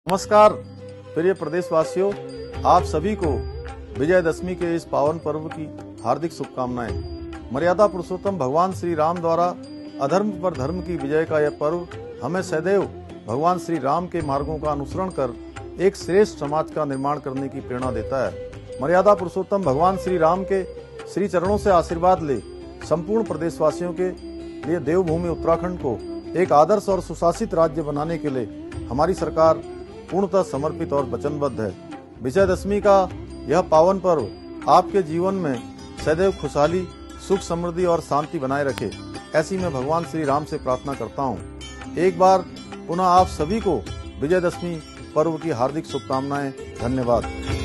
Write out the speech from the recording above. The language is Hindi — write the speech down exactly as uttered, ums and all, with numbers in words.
नमस्कार प्रिय प्रदेशवासियों, आप सभी को विजयदशमी के इस पावन पर्व की हार्दिक शुभकामनाएं। मर्यादा पुरुषोत्तम भगवान श्री राम द्वारा अधर्म पर धर्म की विजय का यह पर्व हमें सदैव भगवान श्री राम के मार्गों का अनुसरण कर एक श्रेष्ठ समाज का निर्माण करने की प्रेरणा देता है। मर्यादा पुरुषोत्तम भगवान श्री राम के श्री चरणों से आशीर्वाद ले संपूर्ण प्रदेशवासियों के लिए देवभूमि उत्तराखंड को एक आदर्श और सुशासित राज्य बनाने के लिए हमारी सरकार पूर्णतः समर्पित और वचनबद्ध है। विजयदशमी का यह पावन पर्व आपके जीवन में सदैव खुशहाली, सुख, समृद्धि और शांति बनाए रखे, ऐसी मैं भगवान श्री राम से प्रार्थना करता हूँ। एक बार पुनः आप सभी को विजयदशमी पर्व की हार्दिक शुभकामनाएं। धन्यवाद।